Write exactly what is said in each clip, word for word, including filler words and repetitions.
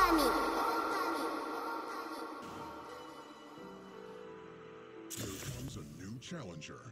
Here comes a new challenger.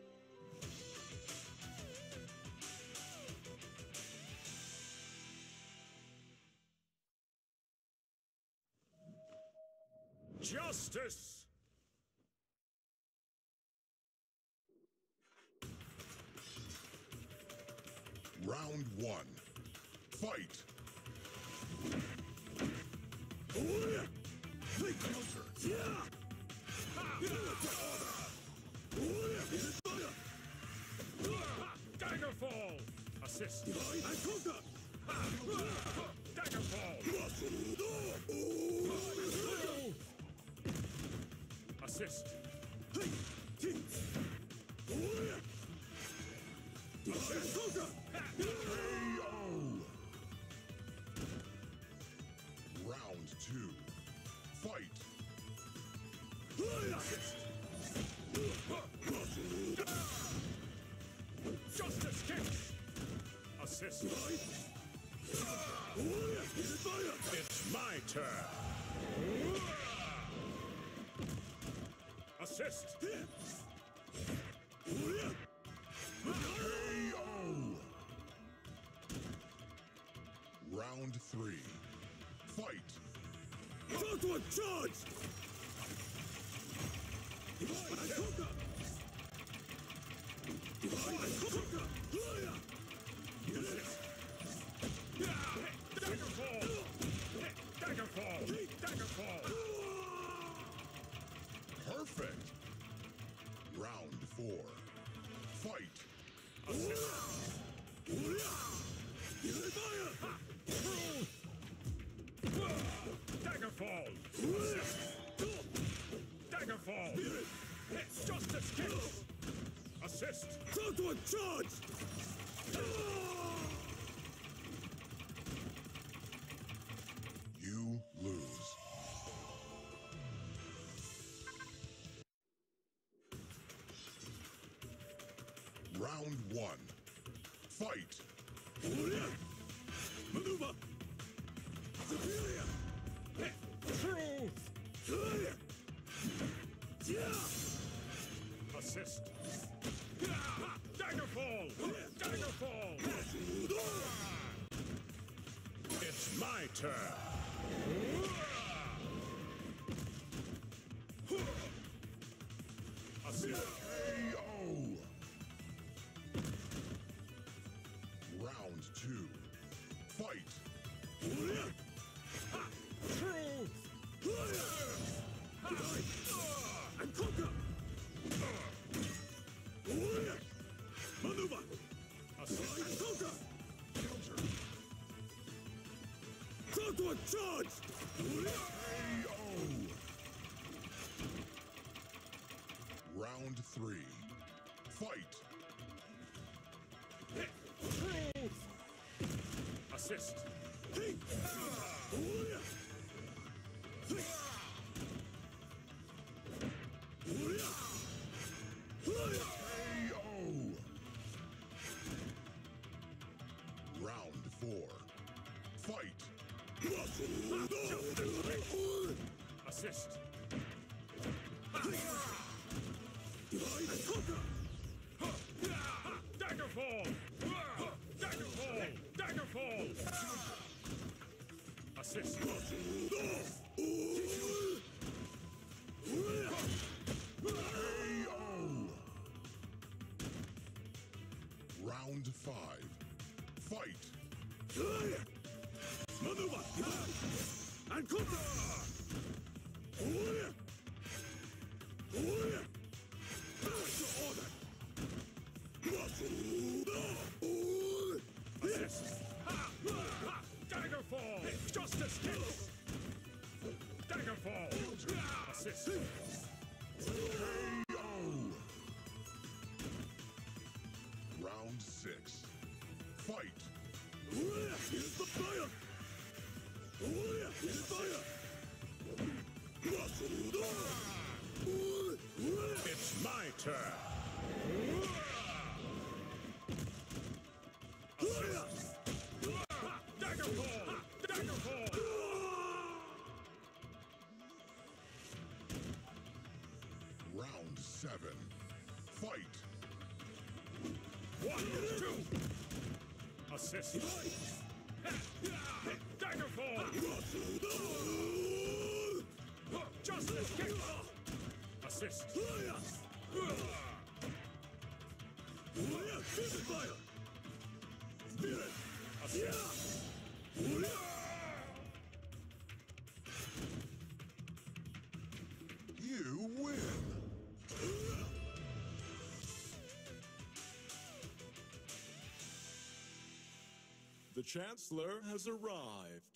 Justice! Round one. Fight! Counter! Daggerfall! Assist! Daggerfall! Assist! K O! Round two. Fight! Justice kicks! Assist! It's my turn! Assist! K O! Round three. Fight! Onto a charge! Daggerfall! Daggerfall! Daggerfall! Perfect! Round four. Fight! Daggerfall! Daggerfall! Justice kicks! Assist! Onto a charge! You lose. Round one. Fight! Maneuver! Superior! Truth! Assist! Daggerfall! Daggerfall! It's my turn! Assist! K O! Round two. Fight! Truth! And conquer! Maneuver! Assist! And conquer! Counter! Turn to a charge! K O! Round three. Fight! Truth! Assist! K O! Round four. Fight! Assist! Daggerfall! Daggerfall! Daggerfall! Assist! K O! Round five. Fight! Maneuver! And conquer! Assist! Daggerfall! Justice kicks! Daggerfall! Assist! K O! Round six. Fight! Here's the fire! Here's fire! It's my turn! Assist! Daggerfall! Daggerfall! Two. Assist. Dagger fall. Justice kick. Assist. Fire. Spirit. Assist. You win. The Chancellor has arrived.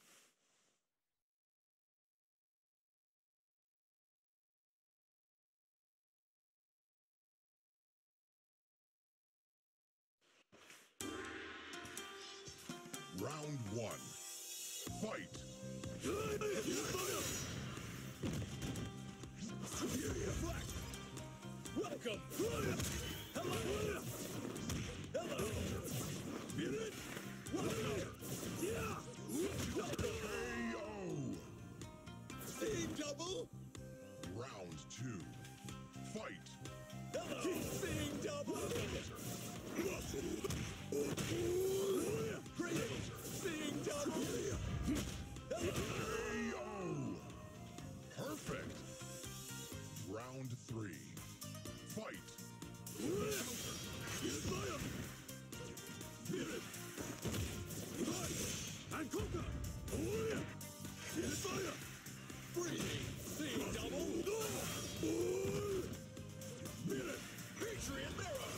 Round one. Fight. Welcome. Hello. Hello. Spirit. Welcome. Yeah. K O. Team double. Round two. Fight. Hello. Seeing double. Great. Seeing double. K O. Perfect. Round three. Fight. And conquer. Fire. Breathing. Seeing double. Patriot mirror.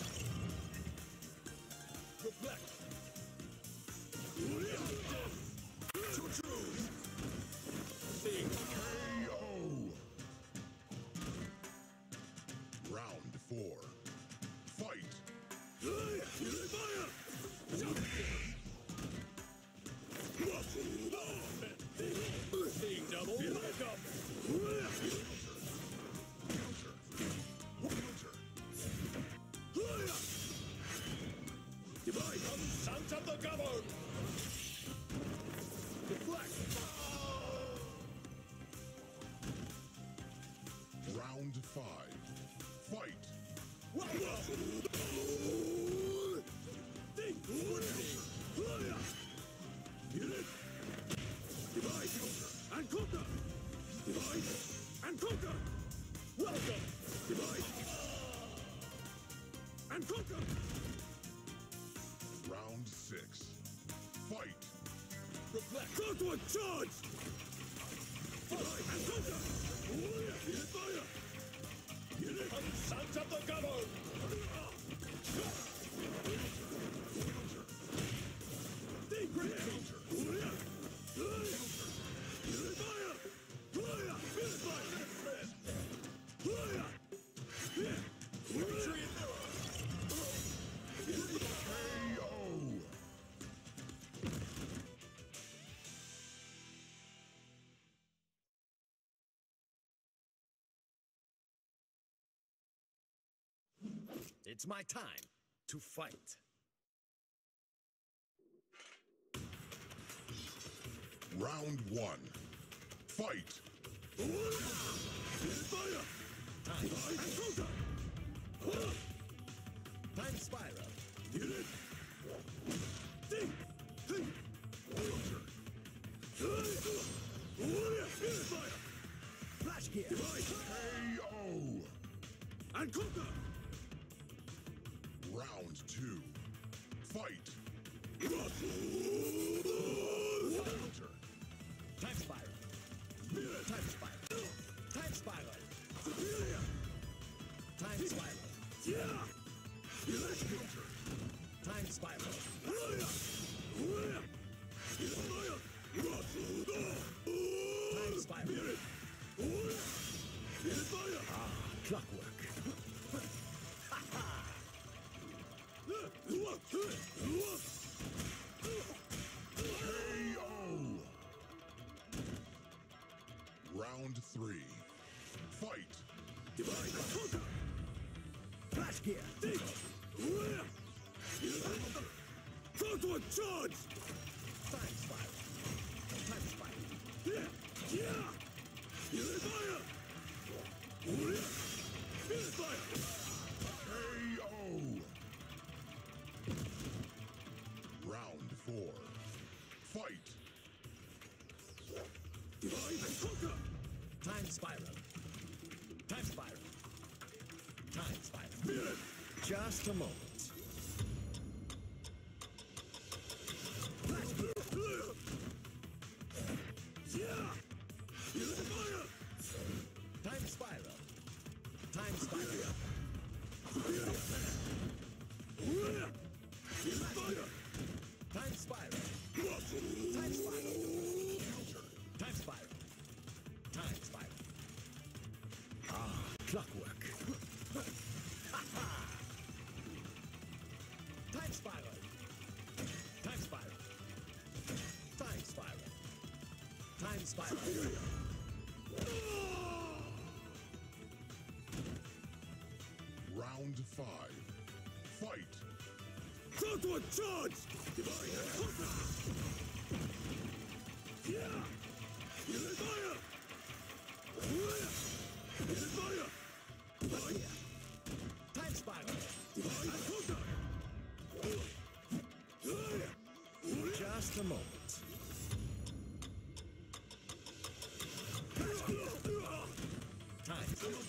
Reflect. True, true. Seeing K O. Round four. Fight. fire. Seeing double. Welcome. Divide. Sons of the governed. Deflect. Round five. Fight. Welcome. Think. Fire. Unit. Divide. And conquer. Divide. And conquer. Welcome. Divide. And conquer. Round six. Fight. Reflect. Go to a charge. Divide and conquer. Unit fire. Unit. Sons of the governed. Think great. Unit fire. Fire. Unit fire. Fire. Patriot mirror. K O. It's my time to fight. Round one. Fight. Fire. Time, And conquer. time spiral. Unit. Think. Think. Unit fire. Flash gear. Divide. K O. And conquer. Round two. Fight. Counter. Counter. Time spiral. Time spiral. Time spiral. Superior. Time spiral. Yeah. Counter. Time spiral. Fire. Fire. Time spiral. Fire. Clockwork. K O. Round three. Fight. Divide. Conquer. Flash gear. Think. Go to a charge. Time spiral. Time spiral. Yeah. Yeah. Unit fire. Unit fire. K O. Divide and conquer! Time spiral. Time spiral. Time spiral. Spirit! Just a moment. Flash gear. Yeah! Spirit fire! Time spiral. Time spiral. Spirit fire! Time spiral. Time spiral. Time spiral. Time spiral. Ah, clockwork. Time spiral. Time spiral. Time spiral. Time spiral. Round five. Fight. Southward charge! Divide and conquer! Yeah! Spirit fire! Spirit fire! Divide! Time spiral. Divide and conquer! Just a moment. Time.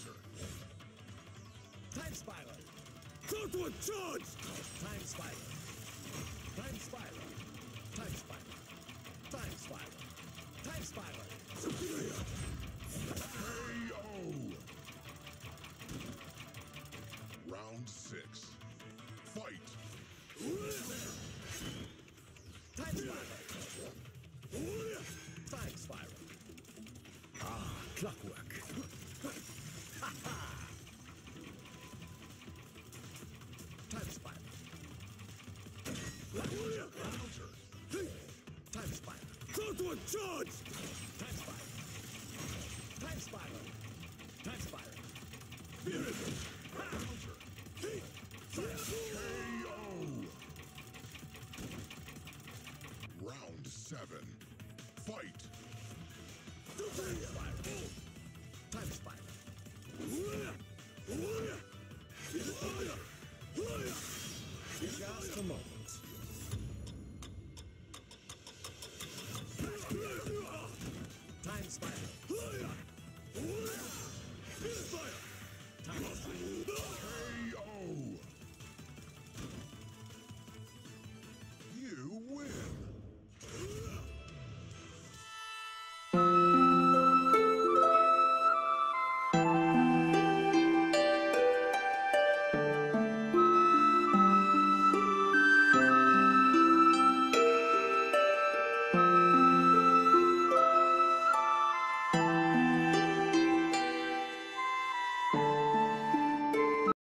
Time spiral. Southward charge! Time spiral. Time spiral. Time spiral. Time spiral. Time spiral. K O. Round six. Fight. Time spiral. Time spiral. Ah, clockwork. Time spiral. Counter. Time spiral. Southward charge! Time spiral. Time spiral. Time spiral. Spirit! Counter. Fire! K